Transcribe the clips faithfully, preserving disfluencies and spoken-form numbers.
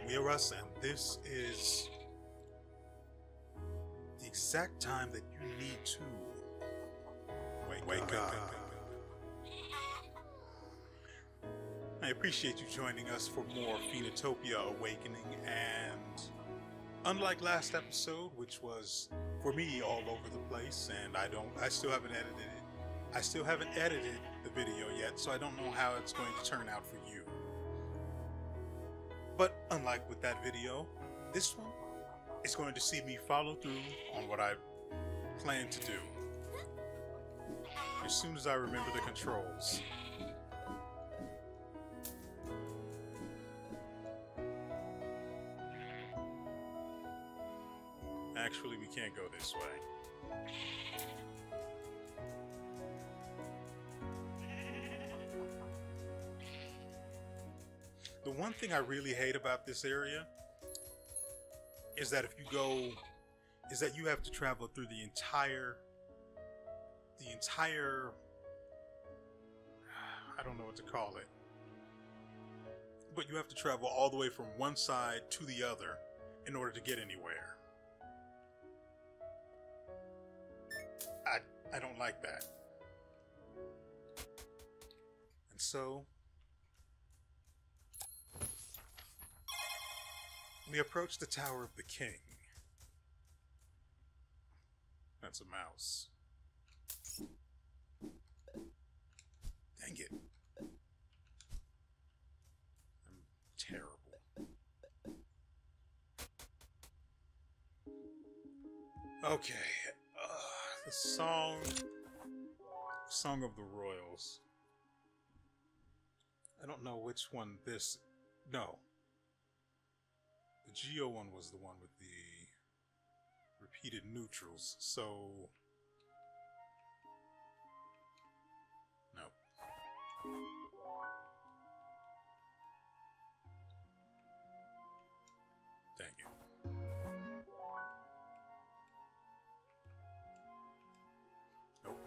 We Are Us, and this is the exact time that you need to wake, wake up. up. I appreciate you joining us for more Phoenotopia Awakening, and unlike last episode, which was for me all over the place, and I don't, I still haven't edited it. I still haven't edited the video yet, so I don't know how it's going to turn out for you. But unlike with that video, this one is going to see me follow through on what I plan to do as soon as I remember the controls. Actually, we can't go this way. The one thing I really hate about this area is that if you go, is that you have to travel through the entire, the entire, I don't know what to call it, but you have to travel all the way from one side to the other in order to get anywhere. I, I don't like that. And so, we approach the Tower of the King. That's a mouse. Dang it. I'm terrible. Okay. Uh, the song... Song of the Royals. I don't know which one this... No. The Geo one was the one with the repeated neutrals, so... No. Dang it. Nope.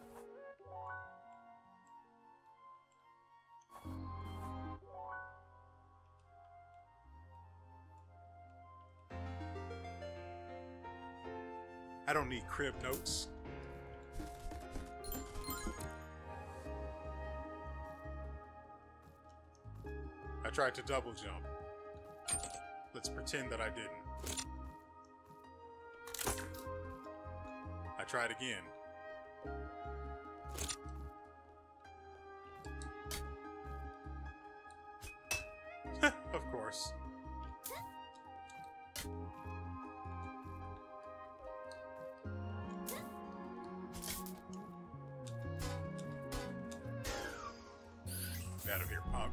I don't need crib notes. I tried to double jump. Let's pretend that I didn't. I tried again. Of course. Out of here, punk.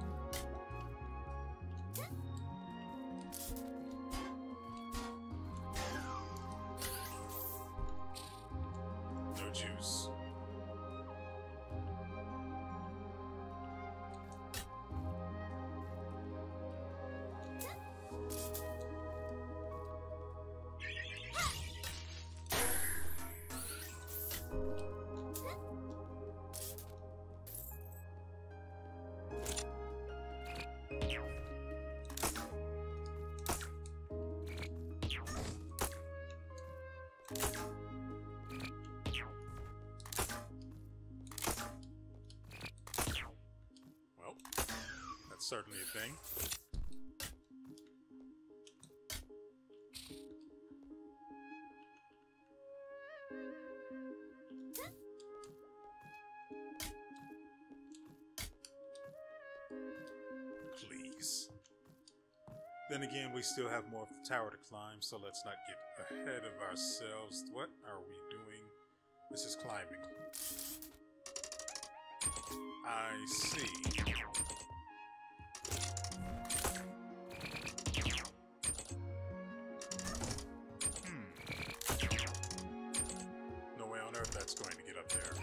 No juice. Well, that's certainly a thing. Please. Then again, we still have more of the tower to climb, so let's not get ahead of ourselves. What are we doing? This is climbing. I see. Hmm. No way on earth that's going to get up there.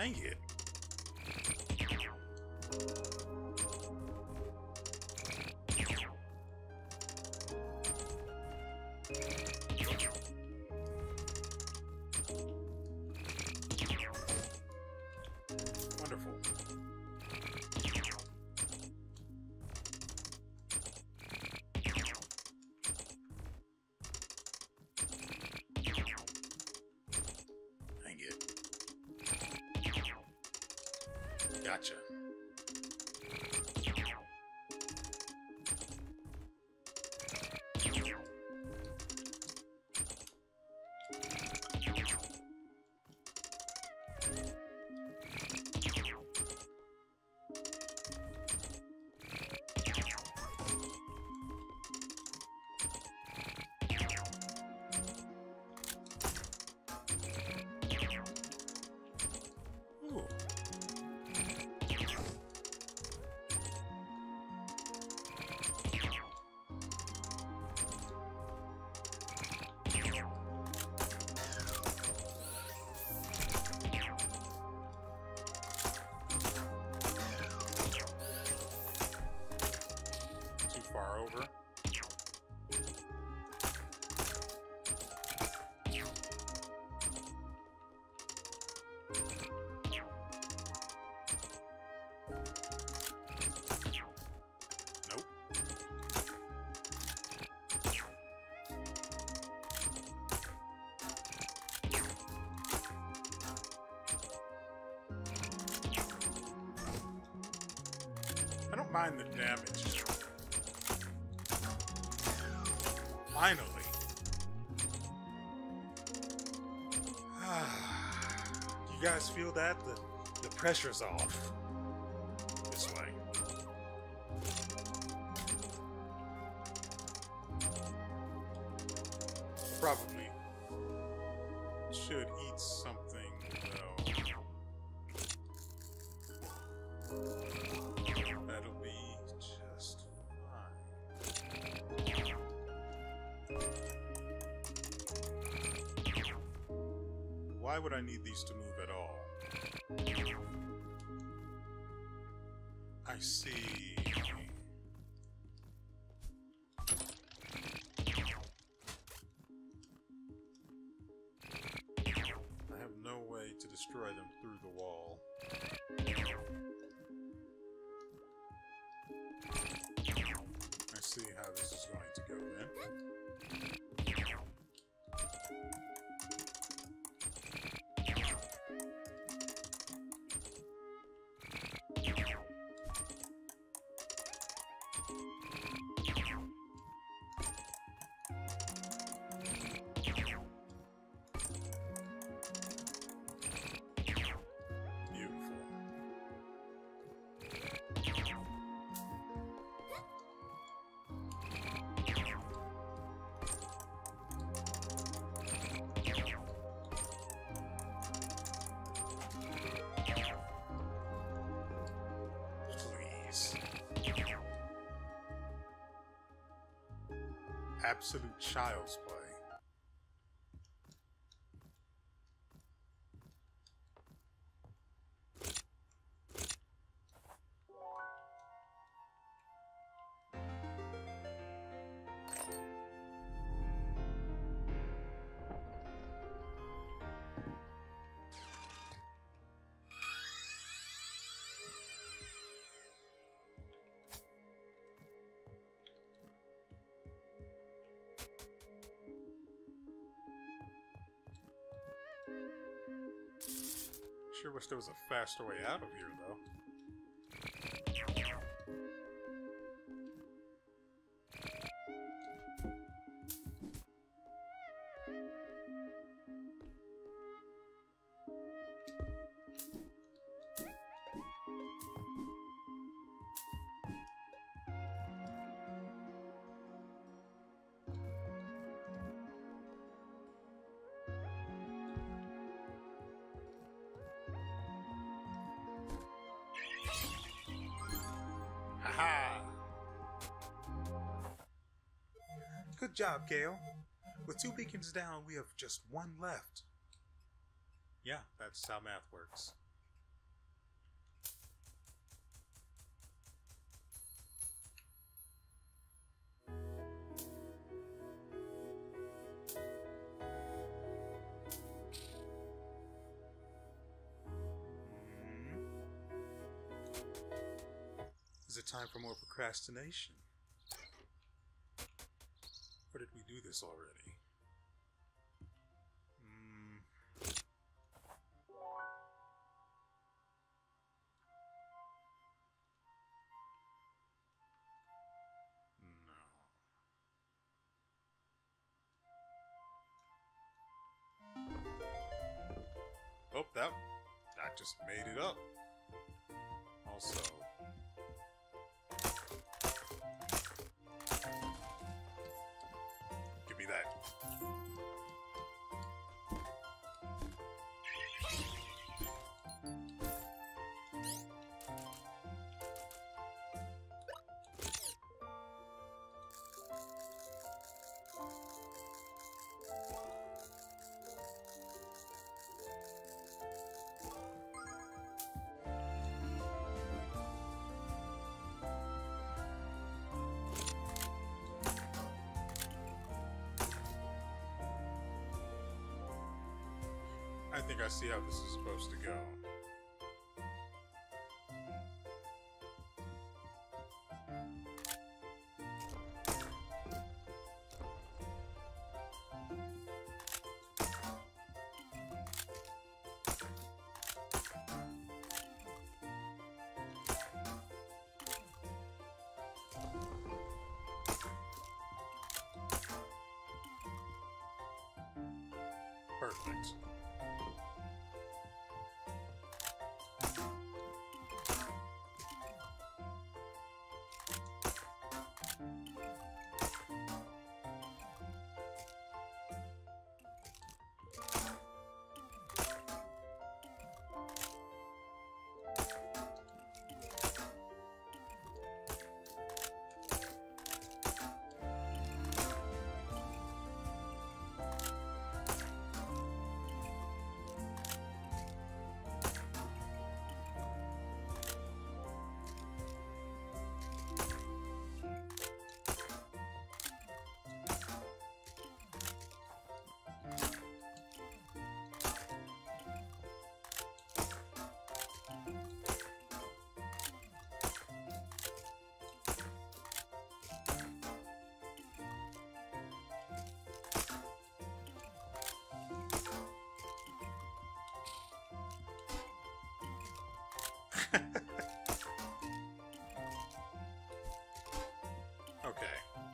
Dang it. Wonderful. Dang it. Gotcha. Ooh. Too far over. Nope. I don't mind the damage. Finally. You guys feel that? The, the pressure's off. This way. Probably should eat something, though. That'll be just fine. Why would I need these to move at all? I see. I have no way to destroy them through the wall. I see how this is going to go then. Absolute child's play. Sure wish there was a faster way out of here, though. Haha! Good job, Gale. With two beacons down, we have just one left. Yeah, that's how math works. time for more procrastination. Or did we do this already? Hmm. No. Oh, that, I just made it up. Also, give me that. I think I see how this is supposed to go. Perfect. Okay.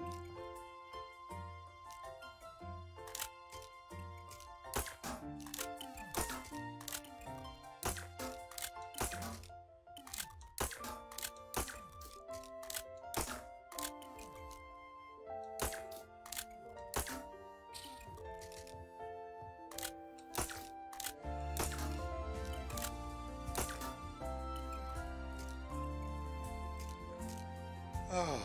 Oh.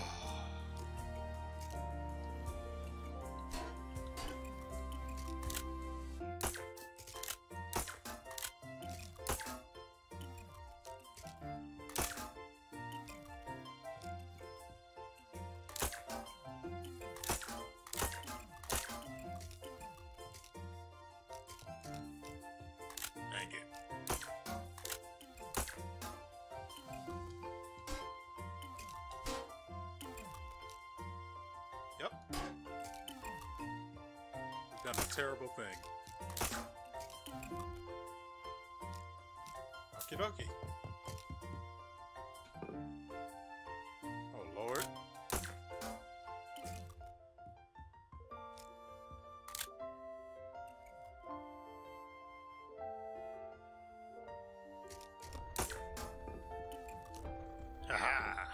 Dang it. Yep. We've done a terrible thing. Okie dokie. Oh, Lord. Haha.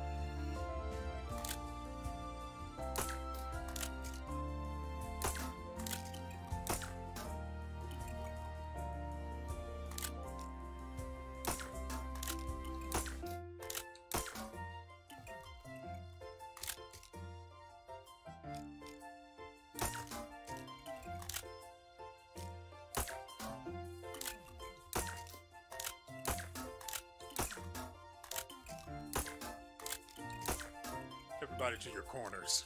Everybody to your corners.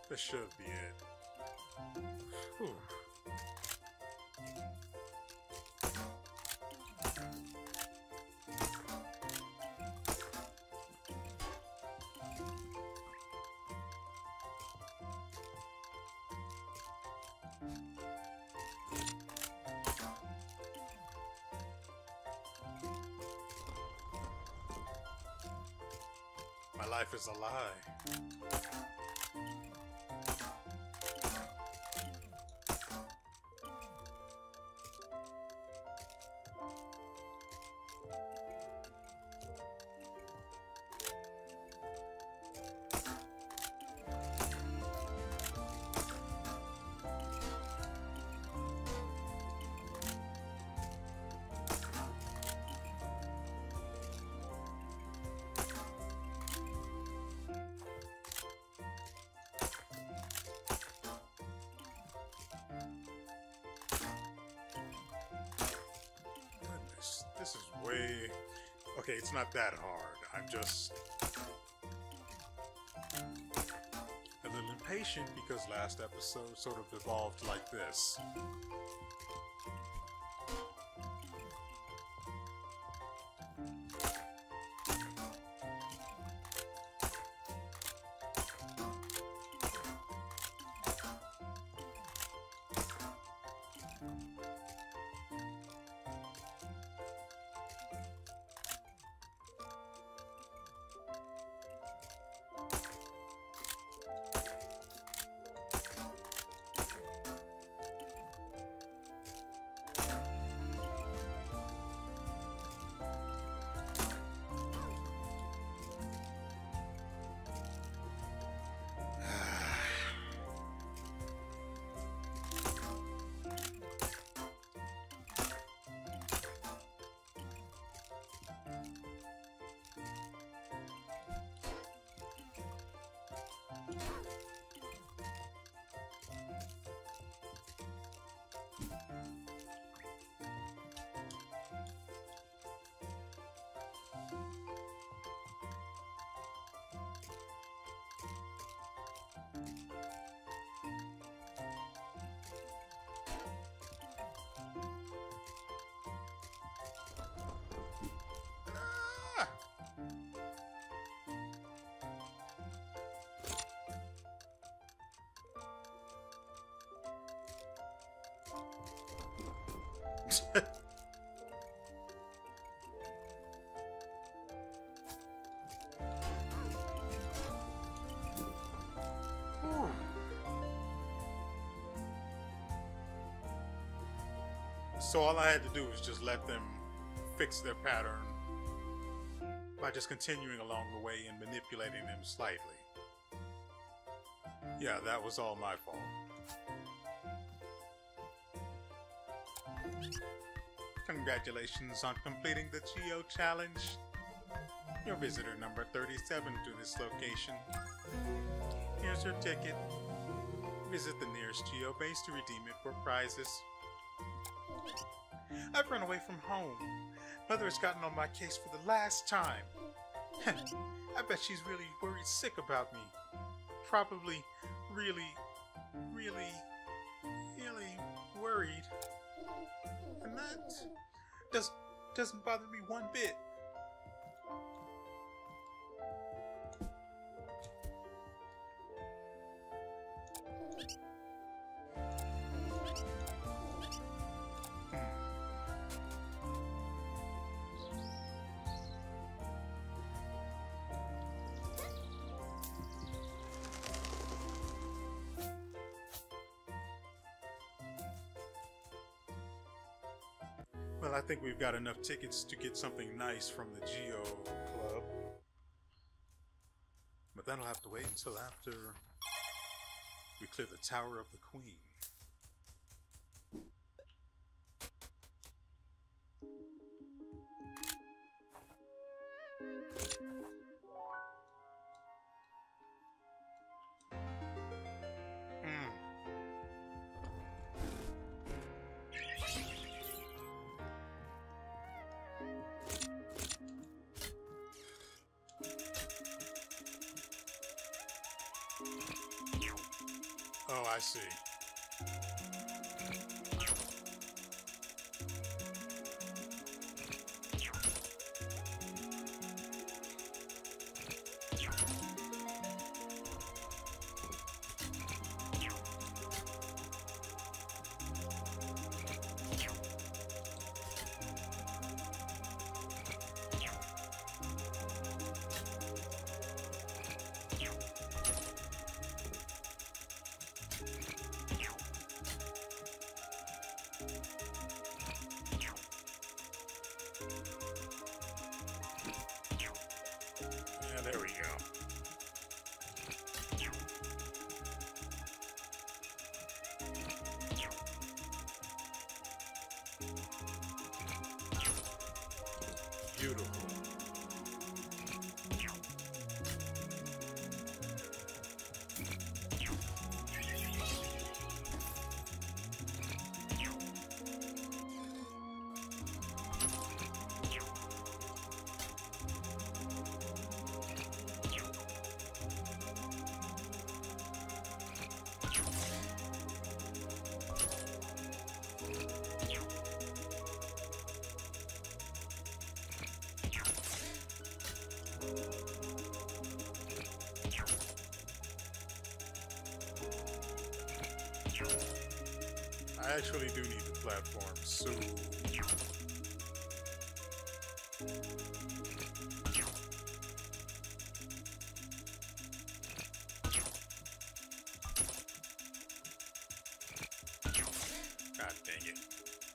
This should be it. Whew. My life is a lie. This is way... Okay, it's not that hard. I'm just... a little impatient because last episode sort of evolved like this. So all I had to do was just let them fix their pattern by just continuing along the way and manipulating them slightly. Yeah, that was all my fault. Congratulations on completing the Geo Challenge. You're visitor number thirty-seven to this location. Here's your ticket. Visit the nearest Geo base to redeem it for prizes. I've run away from home. Mother has gotten on my case for the last time. I bet she's really worried sick about me. Probably really, really, really worried. And that does, doesn't bother me one bit. Well, I think we've got enough tickets to get something nice from the Geo Club. But that'll have to wait until after we clear the Tower of the Queen. Oh, I see. Yeah, there we go. Beautiful. I actually do need the platform, so... God dang it.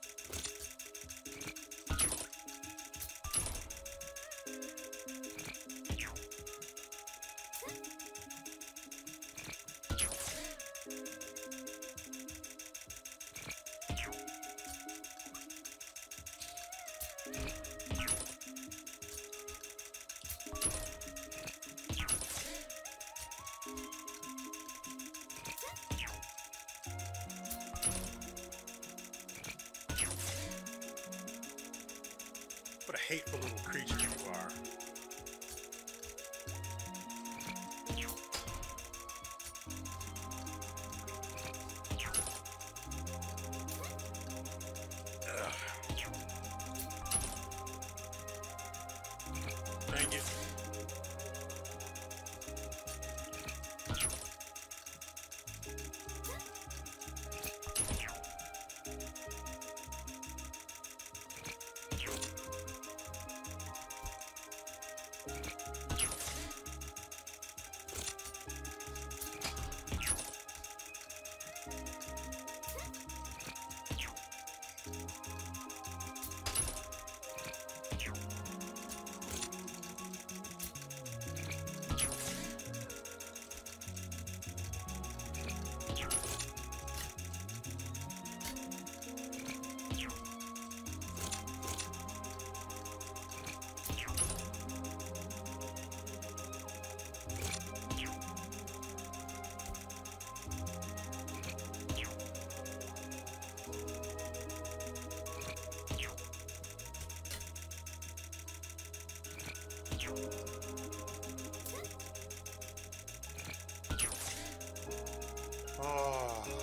What a hateful little creature you are. Ugh. Dang it. Oh.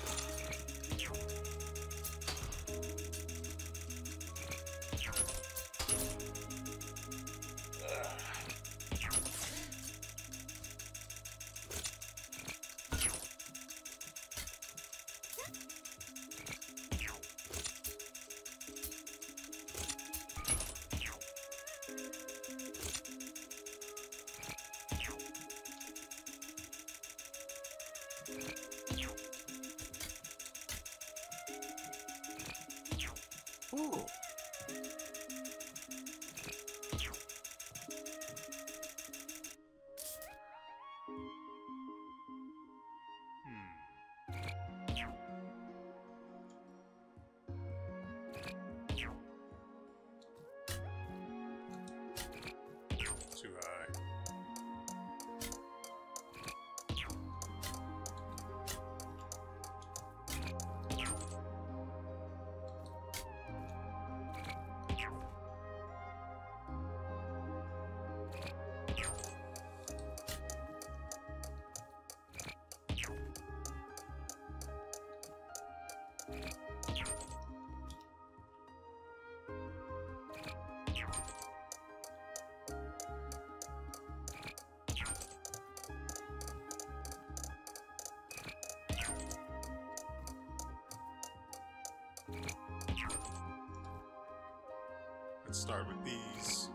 Ooh. Too high. start with these.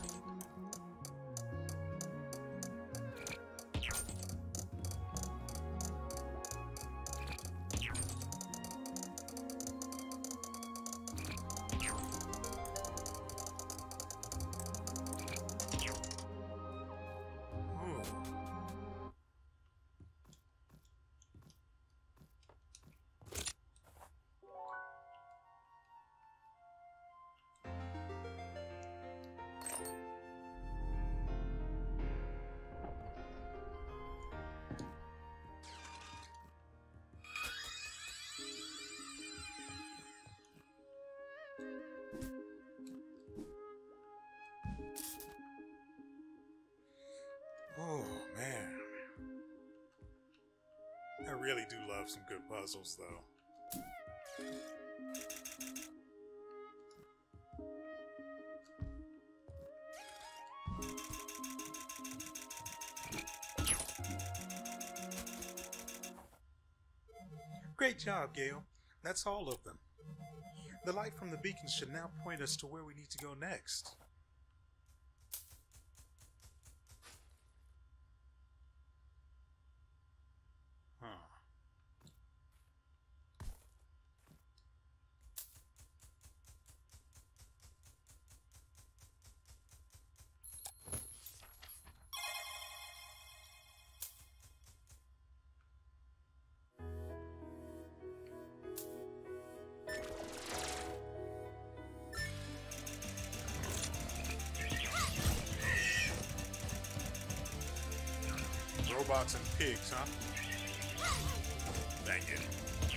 Oh, man. I really do love some good puzzles, though. Great job, Gale. That's all of them. The light from the beacon should now point us to where we need to go next. Huh. Robots and pigs, huh? Dang it.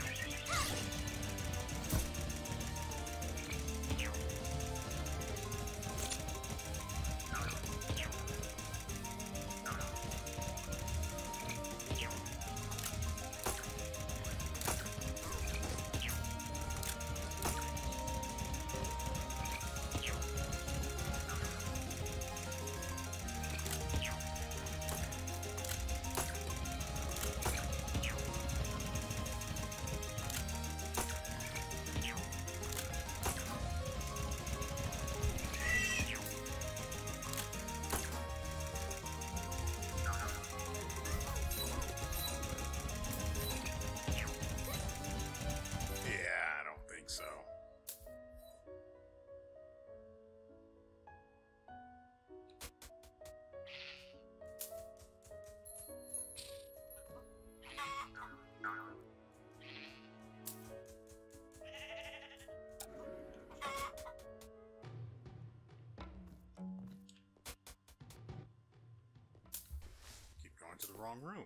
To the wrong room.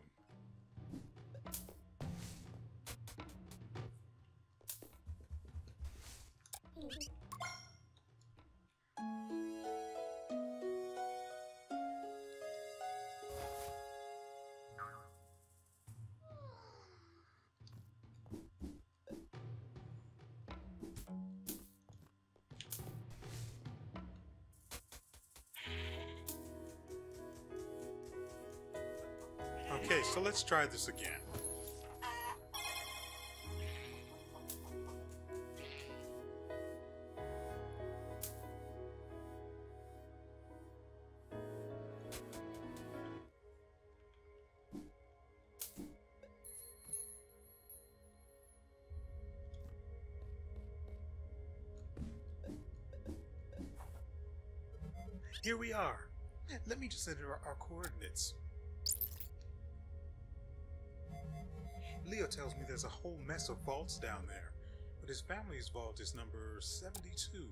Okay, so let's try this again. Here we are. Let me just enter our, our coordinates. Leo tells me there's a whole mess of vaults down there, but his family's vault is number seventy-two.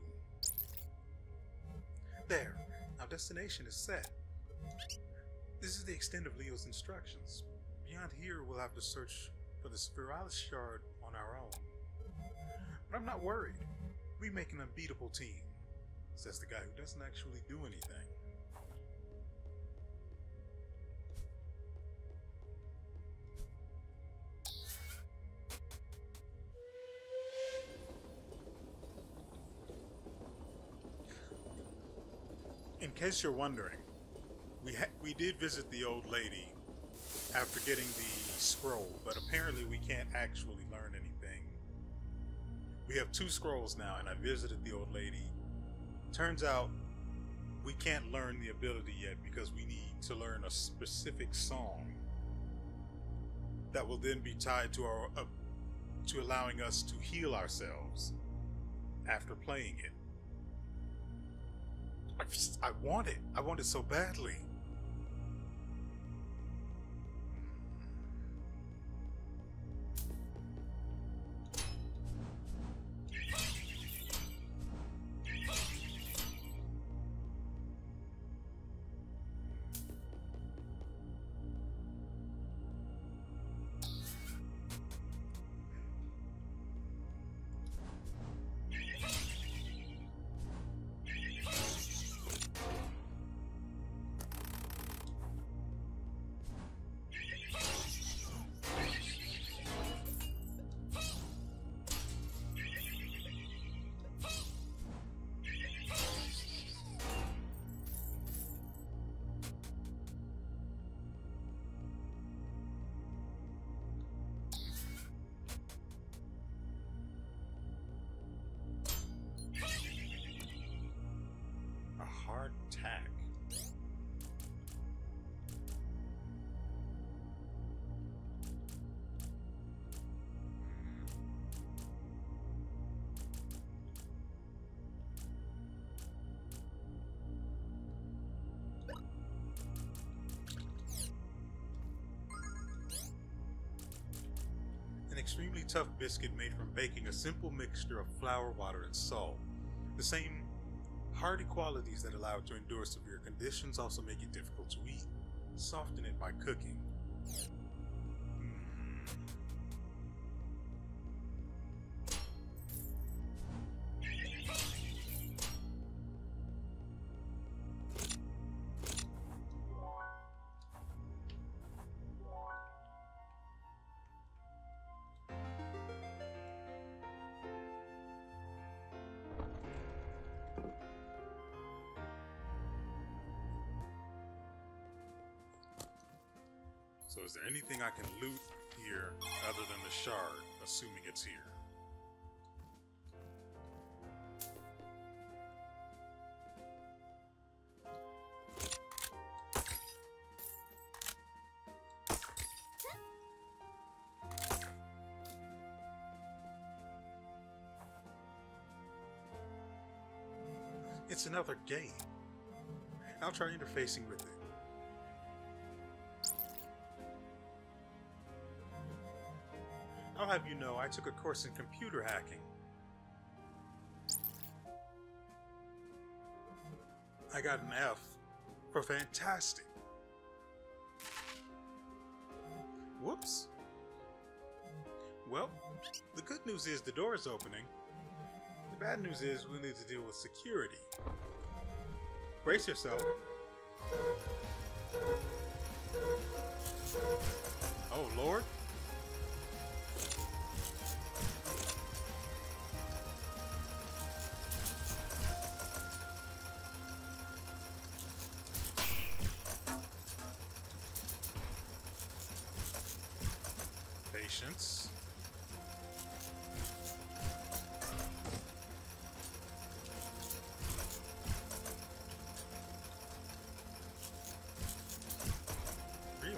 There, our destination is set. This is the extent of Leo's instructions. Beyond here, we'll have to search for the Spiralis Shard on our own. But I'm not worried. We make an unbeatable team, says the guy who doesn't actually do anything. In case you're wondering, we ha we did visit the old lady after getting the scroll, but apparently we can't actually learn anything. We have two scrolls now, and I visited the old lady Turns out we can't learn the ability yet because we need to learn a specific song that will then be tied to our uh, to allowing us to heal ourselves after playing it. I, just, I want it. I want it so badly. Hard tack. An extremely tough biscuit made from baking a simple mixture of flour, water, and salt. The same hardy qualities that allow it to endure severe conditions also make it difficult to eat. Soften it by cooking. So is there anything I can loot here other than the shard, assuming it's here? It's another game. I'll try interfacing with it. I'll have you know, I took a course in computer hacking. I got an F for fantastic. Whoops. Well, the good news is the door is opening. The bad news is we need to deal with security. Brace yourself. Oh, Lord. Patience. Really?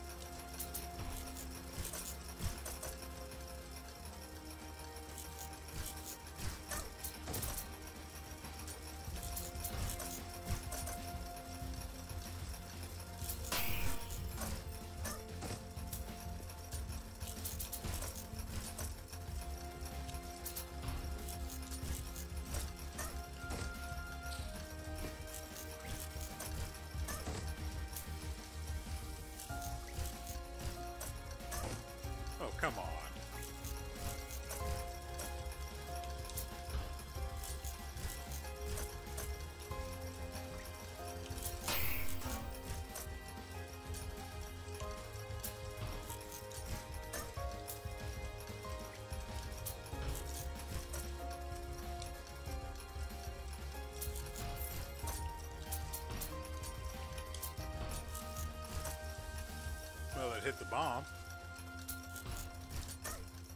Oh, come on. Well, it hit the bomb.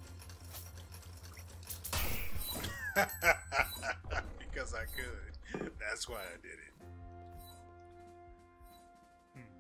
Because I could. That's why I did it. Hmm.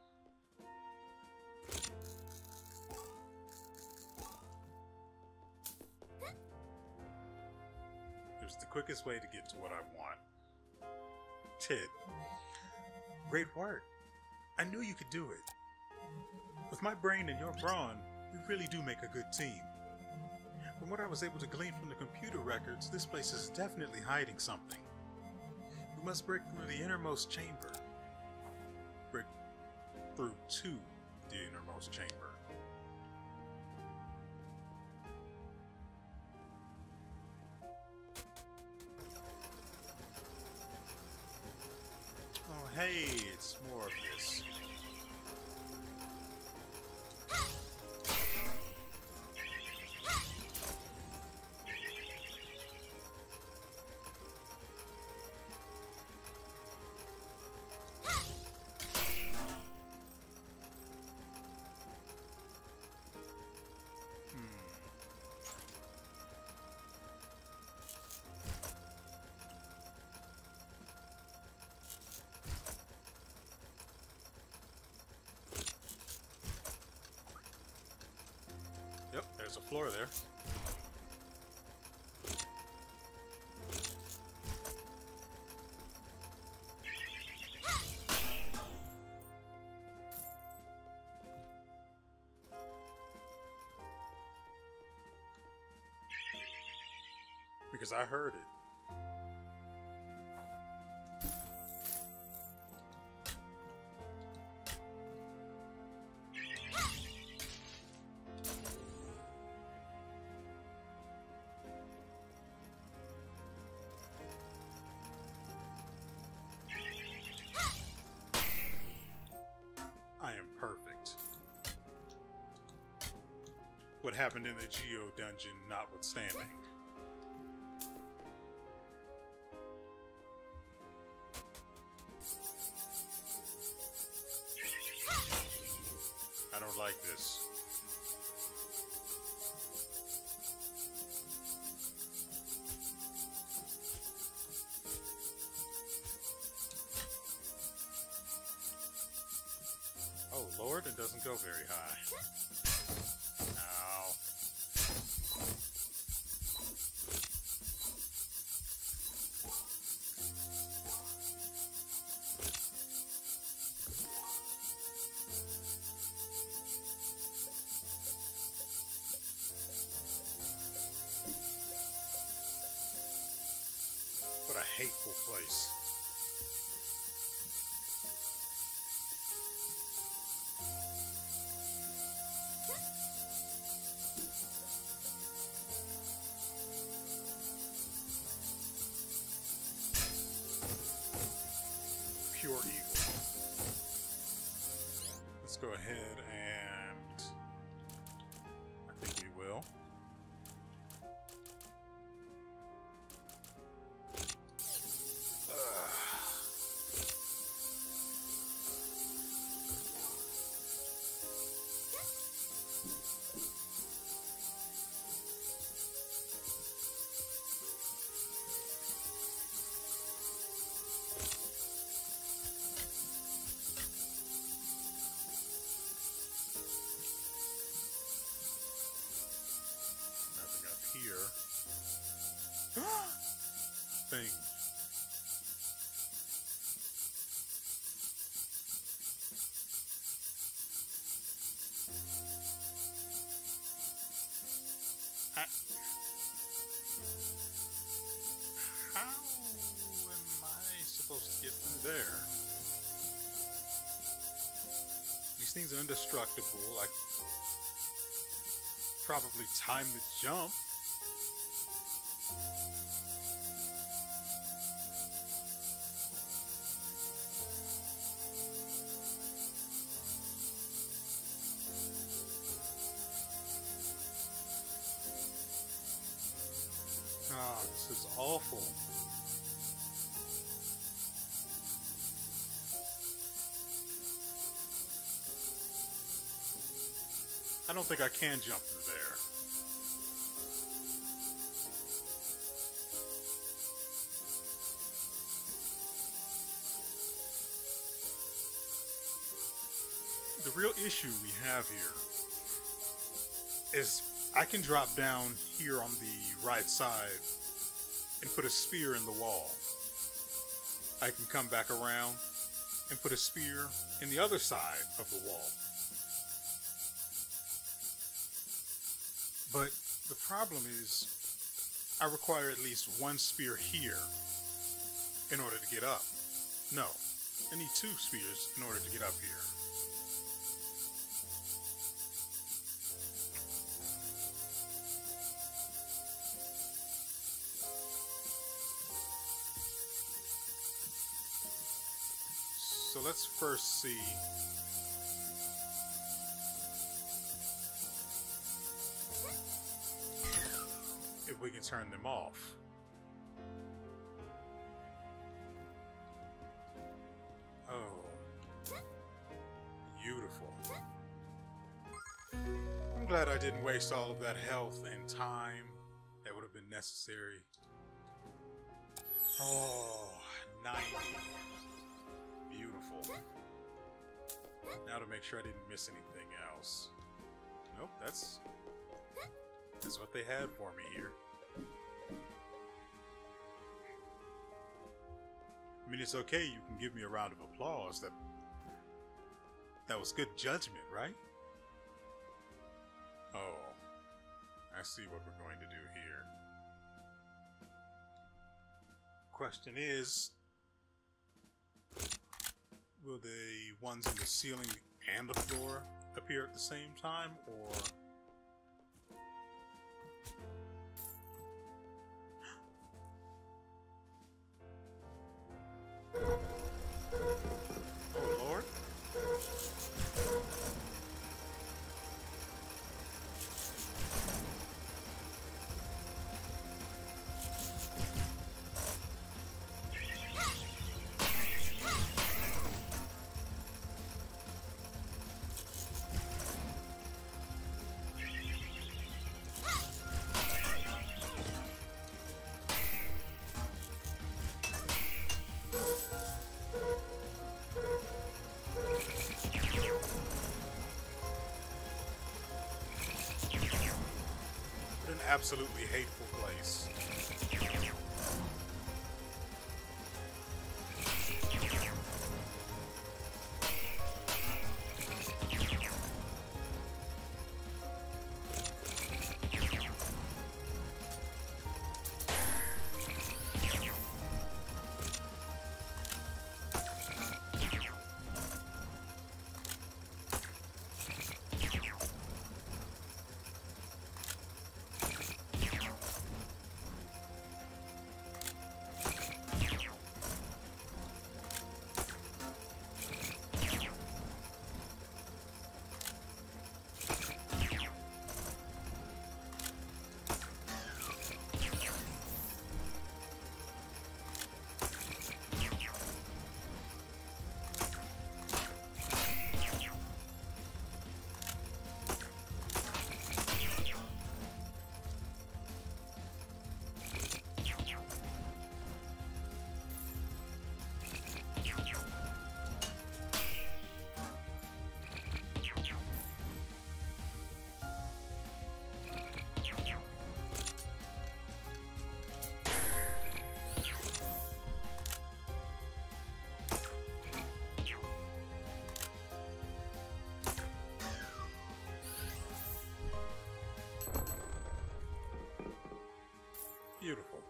It was the quickest way to get to what I want. Tid. Great work. I knew you could do it. With my brain and your brawn, we really do make a good team. From what I was able to glean from the computer records, this place is definitely hiding something. We must break through the innermost chamber. Break through to the innermost chamber. Oh, hey, it's more of this. Yep, there's a floor there. Because I heard it. I am perfect. What happened in the Geo dungeon notwithstanding. I don't like this. Oh, Lord, it doesn't go very high. Ow. What a hateful place. Pure evil. Let's go ahead and I think we will. Here. Thing. I, how am I supposed to get through there? These things are indestructible. I probably time the jump. Ah, this is awful. I don't think I can jump through there. the real issue we have here is I can drop down here on the right side and put a spear in the wall. I can come back around and put a spear in the other side of the wall. But the problem is I require at least one spear here in order to get up. No, I need two spears in order to get up here. So let's first see if we can turn them off. Oh, beautiful. I'm glad I didn't waste all of that health and time that would have been necessary. Oh, ninety. Beautiful. Now to make sure I didn't miss anything else. Nope, that's that's what they had for me here. I mean, it's okay, you can give me a round of applause. That that was good judgment, right? Oh, I see what we're going to do here. Question is, will the ones in the ceiling and the floor appear at the same time, or... Oh, Lord? Absolutely hateful place. Beautiful.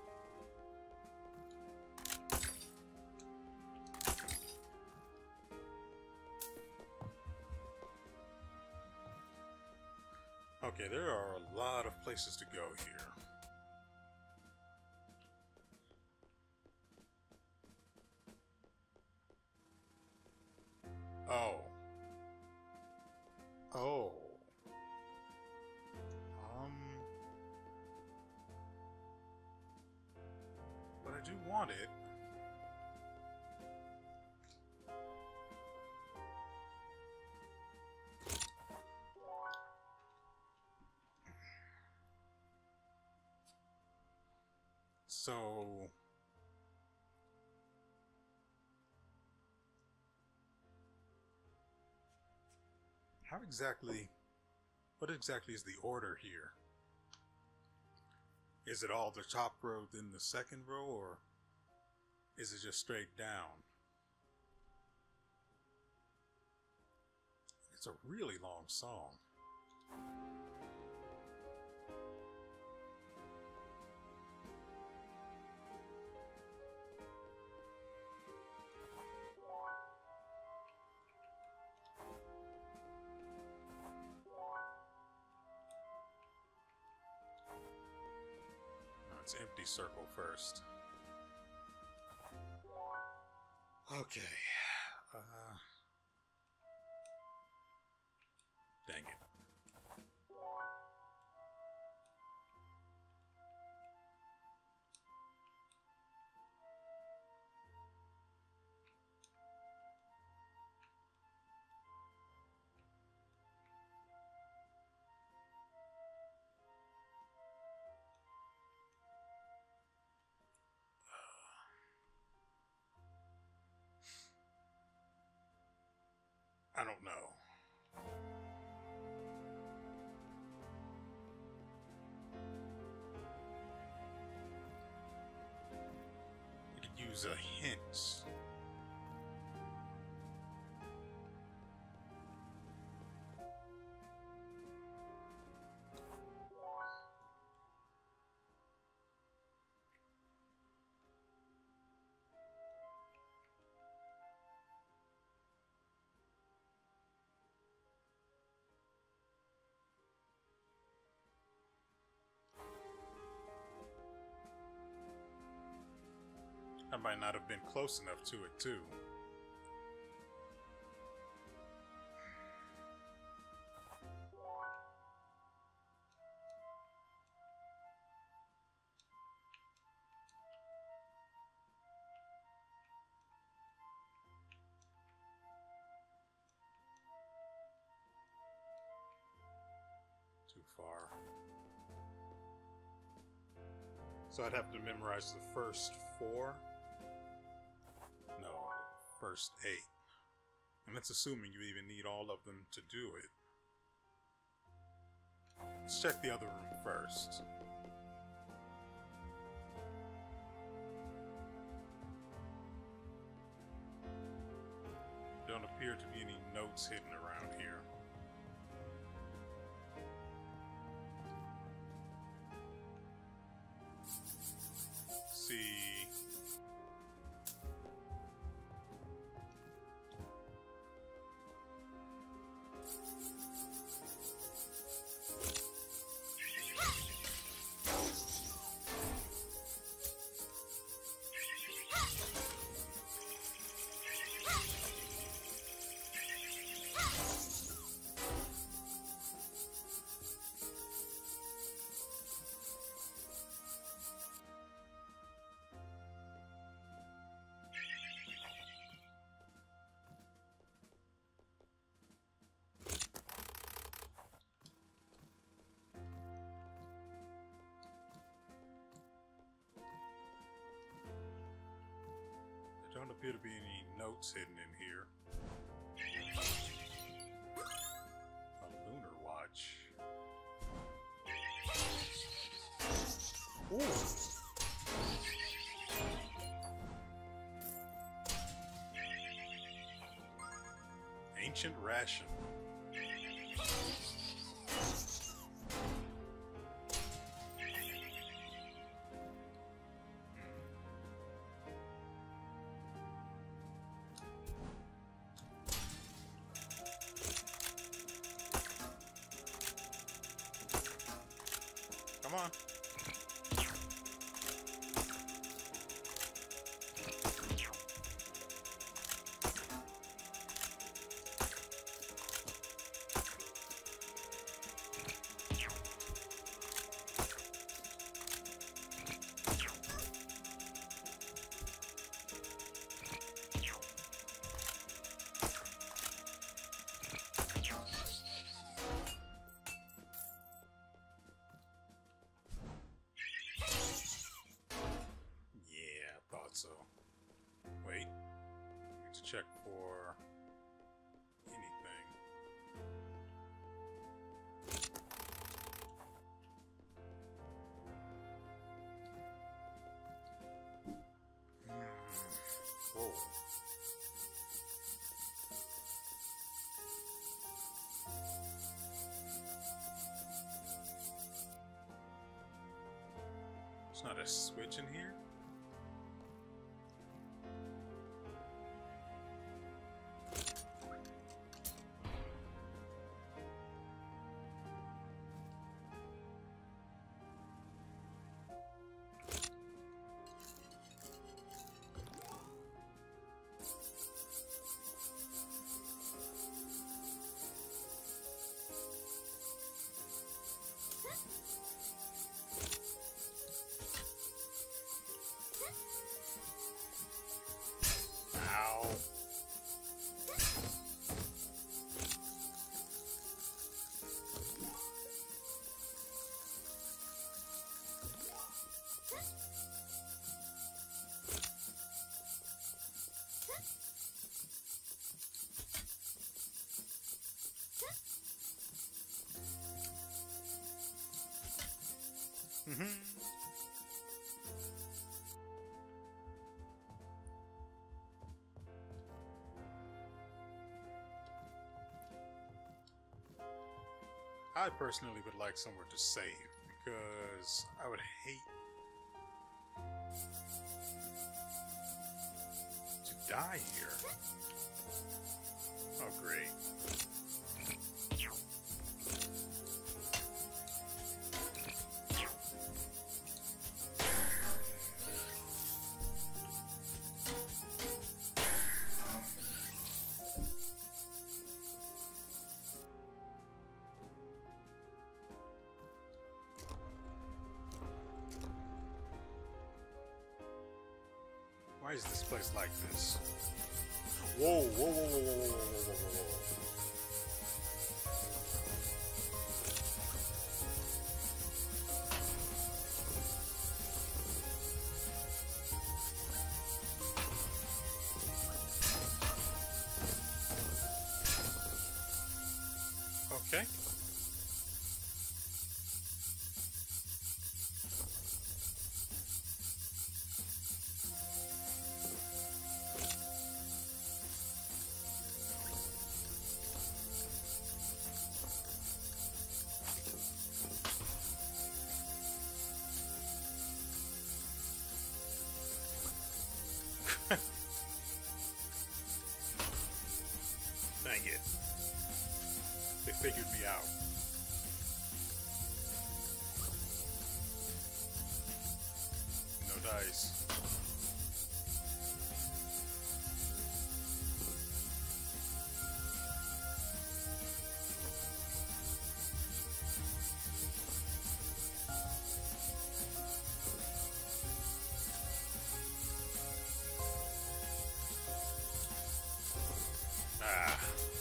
Okay, there are a lot of places to go here. Oh. Oh. Um. But I do want it. So... How exactly... What exactly is the order here? Is it all the top row, then the second row, or is it just straight down? It's a really long song. Let's empty circle first. Okay. Uh, dang it. I don't know. We could use a hint. I might not have been close enough to it, too. Too far. So I'd have to memorize the first four? No, first eight. And that's assuming you even need all of them to do it. Let's check the other room first. Don't appear to be any notes hidden around here. Let's see. There don't appear to be any notes hidden in here. A lunar watch. Ooh. Ancient ration. Come on. So, wait, need to check for anything. There's not a switch in here? Mm-hmm. I personally would like somewhere to save because I would hate to die here. Oh, great. Why is this place like this? Whoa, whoa, whoa, whoa, whoa, whoa, whoa, whoa, whoa, whoa. Okay. Dang it. They figured me out. No dice. Ah.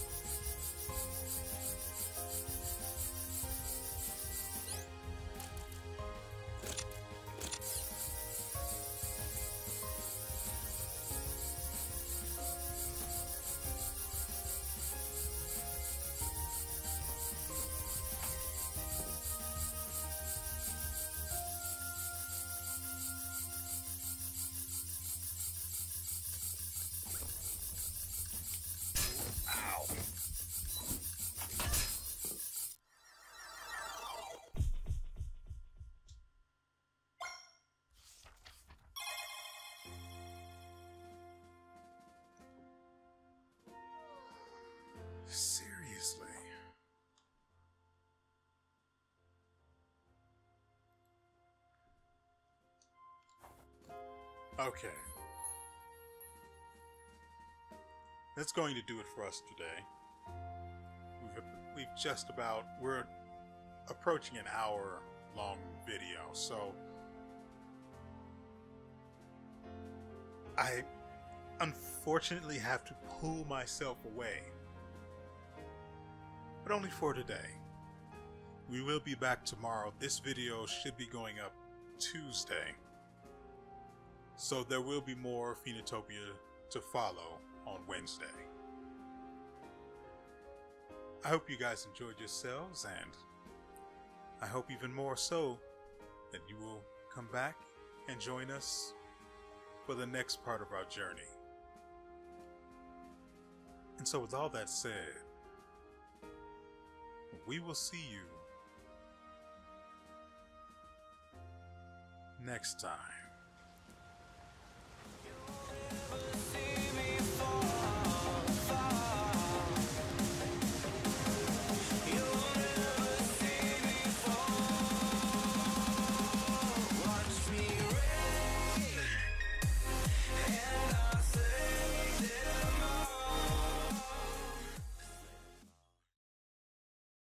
Ow. Seriously. Okay. That's going to do it for us today. We've, we've just about, we're approaching an hour long video, so I unfortunately have to pull myself away. But only for today. We will be back tomorrow. This video should be going up Tuesday. So there will be more Phoenotopia to follow on Wednesday. I hope you guys enjoyed yourselves, and I hope even more so that you will come back and join us for the next part of our journey. And so with all that said, we will see you next time.